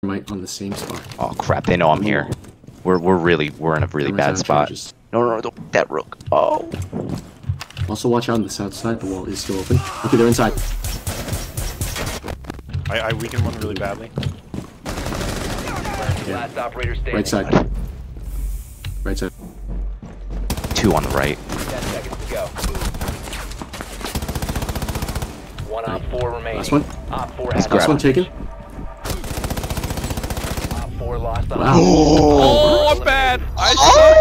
Might on the same spot. Oh crap! They know I'm here. We're in a really bad spot. No, that rook. Oh. Also, watch out on the south side. The wall is still open. Okay, they're inside. I weakened one really badly. Yeah. Last operator standing. Right side. Right side. 2 on the right. 10 seconds to go. 1 op 4 remaining. Last one. Op 4 Let's has Last one taken. Op 4 lost on Wow. Oh, I'm bad. I